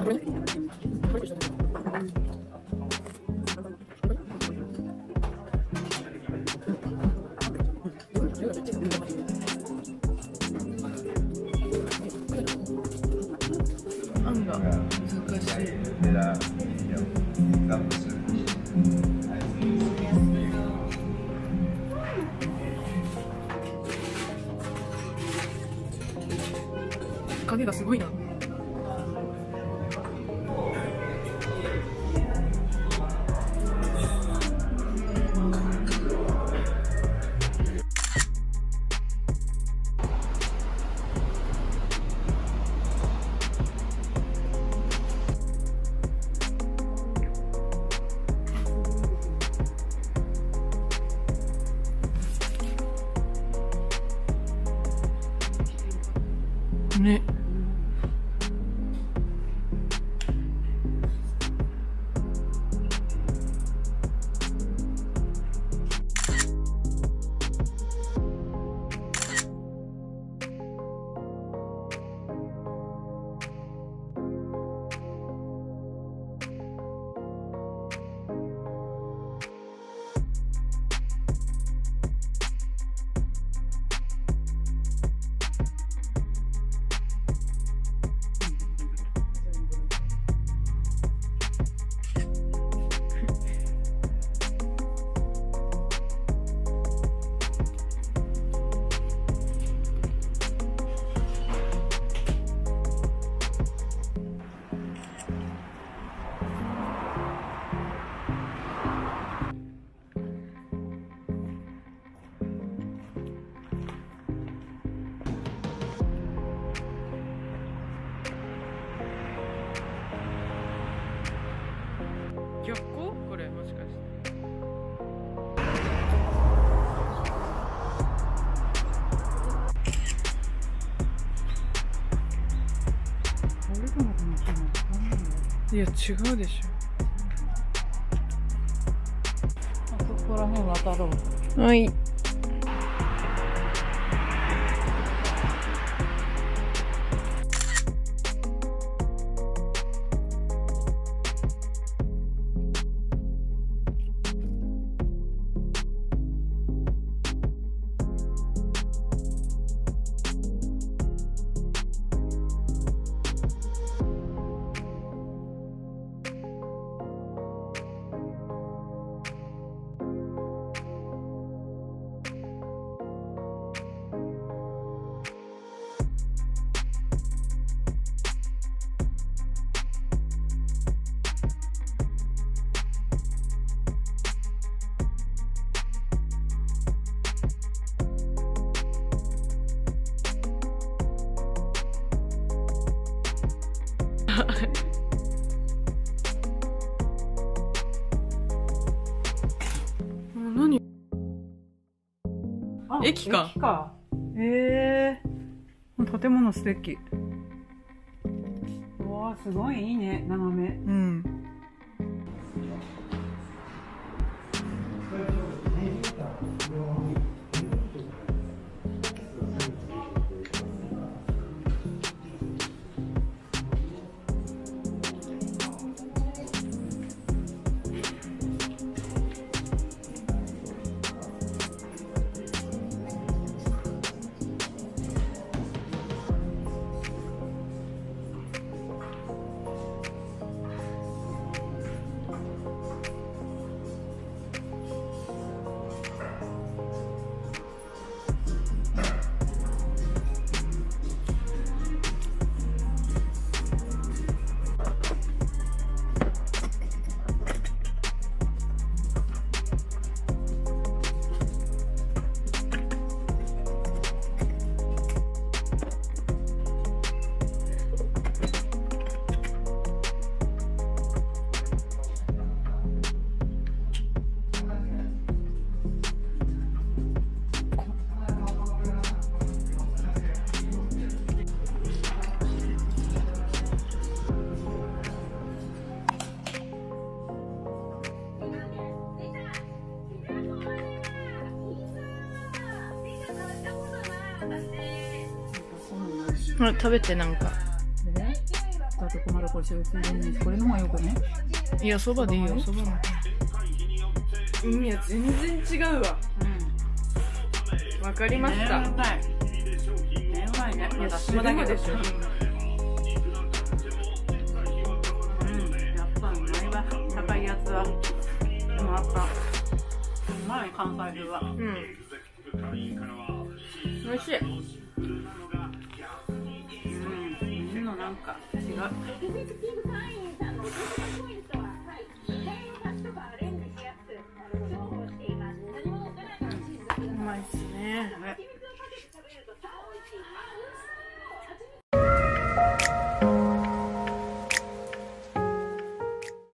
案が難しい。影がすごいな。ね。逆光？これもしかして。いや違うでしょ。 あそこら辺渡ろう。 はい。何？駅か。 駅か。建物素敵。うわー、すごいいいね、斜め。 うん。 ほら食べてなんか。 伊達そこまでこれしついでにこれの方がよくね。 いや、そばでいいよ、そばの。いや、全然違うわ。わかりました。 うまいね。 いや、島だけでしょ。 やっぱうまいわ。高いやつは。でもやっぱうまい、関西風は。 美味しい。 水のなんか違う。 うまいっすね。